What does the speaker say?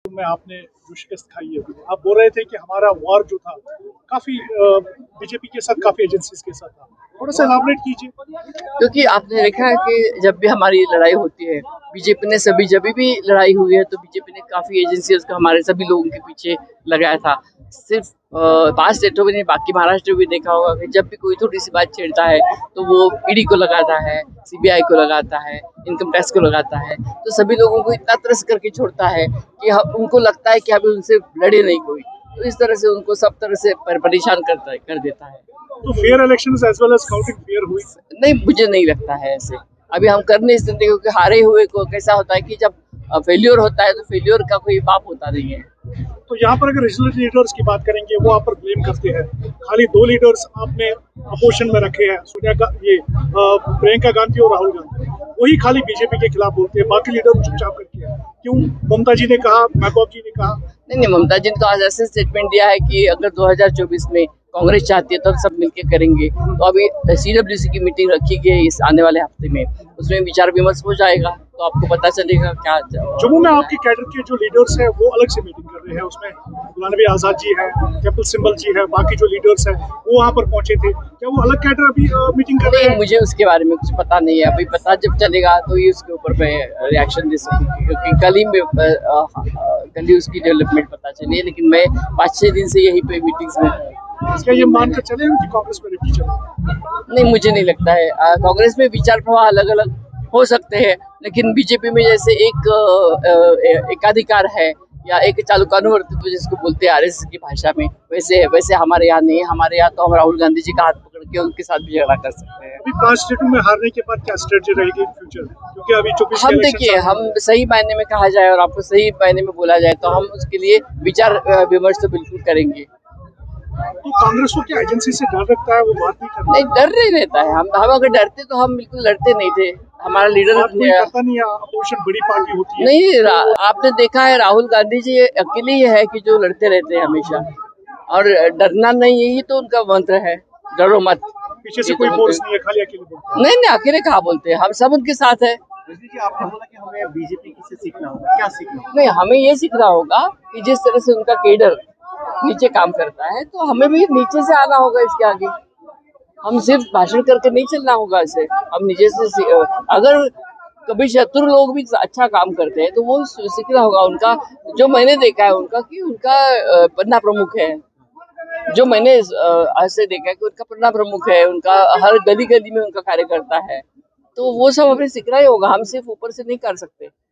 Statement में आपने जो शिकस्त खाई है, आप बोल रहे थे कि हमारा वार जो था काफी बीजेपी के साथ, काफी एजेंसीज के साथ था। थोड़ा सा एलाबोरेट कीजिए। क्योंकि आपने देखा है कि जब भी हमारी लड़ाई होती है, बीजेपी ने जब भी लड़ाई हुई है तो बीजेपी ने काफी एजेंसीज को हमारे सभी लोगों के पीछे लगाया था। सिर्फ 5 स्टेटों में नहीं, बाकी महाराष्ट्र में भी देखा होगा कि जब भी कोई थोड़ी सी बात छेड़ता है तो वो ईडी को लगाता है, सीबीआई को लगाता है, इनकम टैक्स को लगाता है। तो सभी लोगों को इतना त्रस्त करके छोड़ता है कि उनको लगता है कि अभी उनसे लड़े नहीं कोई, तो इस तरह से उनको सब तरह से परेशान कर देता है। तो fair elections as well as counting fair हुई? नहीं, मुझे नहीं लगता है ऐसे। अभी हम कर नहीं सकते क्योंकि हारे हुए को कैसा होता है कि जब फेल्योर होता है तो फेल्योर का कोई बाप होता नहीं है। तो यहाँ पर अगर रीजनल लीडर्स की बात करेंगे, वो आप पर ब्लेम करते हैं। खाली 2 लीडर्स आपने अपोजिशन में रखे हैं, प्रियंका गांधी और राहुल गांधी, वही खाली बीजेपी के खिलाफ बोलते हैं, बाकी लीडर चुपचाप करके हैं। क्यों? ममता जी ने कहा, महबूब जी ने कहा। नहीं, ममता जी ने तो आज ऐसे स्टेटमेंट दिया है कि अगर 2024 में कांग्रेस चाहती है तो सब मिलके करेंगे। तो अभी CWC की मीटिंग रखी गई है इस आने वाले हफ्ते में, उसमें विचार विमर्श हो जाएगा तो आपको पता चलेगा क्या। जम्मू में आपके कैडर के जो लीडर्स हैं वो अलग से मीटिंग कर रहे हैं, उसमें गुलाम नबी आजाद जी है, कपिल सिब्बल जी है, बाकी जो लीडर्स हैं वो वहाँ पर पहुंचे थे। क्या वो अलग कैडर अभी मीटिंग कर रहे हैं? मुझे उसके बारे में कुछ पता नहीं है, अभी पता जब चलेगा तो ही उसके ऊपर मैं रिएक्शन दे सकूंगी, क्योंकि कल ही उसकी डेवलपमेंट पता चली है। लेकिन मैं 5-6 दिन से यहीं पे मीटिंग्स में हूँ। इसका ये मानकर चले कि कांग्रेस में रिपीट चले? नहीं, मुझे नहीं लगता है। कांग्रेस में विचार प्रवाह अलग अलग हो सकते हैं, लेकिन बीजेपी में जैसे एक एकाधिकार है या एक चालुकानुवर्तित्व जिसको बोलते हैं RSS की भाषा में, वैसे हमारे यहाँ नहीं है। हमारे यहाँ तो हम राहुल गांधी जी का हाथ पकड़ के उनके साथ भी झगड़ा कर सकते हैं। अभी 5 स्टेटों में हारने के बाद क्या स्ट्रेटजी रहेगी फ्यूचर? क्योंकि अभी 24 हम देखिए, हम सही मायने में कहा जाए और आपको सही मायने में बोला जाए तो हम उसके लिए विचार विमर्श तो बिल्कुल करेंगे। तो कांग्रेस को क्या एजेंसी से डर लगता है? वो बात नहीं करता? नहीं, डर नहीं रहता है। हम अगर डरते तो हम बिल्कुल लड़ते नहीं थे। हमारा लीडर करता नहीं है, अपोजिशन बड़ी पार्टी होती है। नहीं, आपने देखा है राहुल गांधी जी अकेले ही है कि जो लड़ते रहते हैं हमेशा, और डरना नहीं, यही तो उनका मंत्र है, डरो मत। पीछे से कोई फोर्स नहीं है, खाली अकेले बोलते हैं। नहीं, अकेले कहाँ बोलते हैं, हम सब उनके साथ है। आपने बोला कि हमें बीजेपी से सीखना होगा, क्या सीखना होगा? नहीं, हमें ये सीखना होगा कि जिस तरह से उनका केडर नीचे काम करता है तो हमें भी नीचे से आना होगा। इसके आगे हम सिर्फ भाषण करके नहीं चलना होगा। इसे हम नीचे से अगर कभी शत्रु लोग भी अच्छा काम करते हैं तो वो सीखना होगा उनका। जो मैंने देखा है उनका कि उनका पन्ना प्रमुख है, जो मैंने ऐसे देखा है कि उनका पन्ना प्रमुख है, उनका हर गली गली में उनका कार्यकर्ता है, तो वो सब हमें सीखना ही होगा। हम सिर्फ ऊपर से नहीं कर सकते।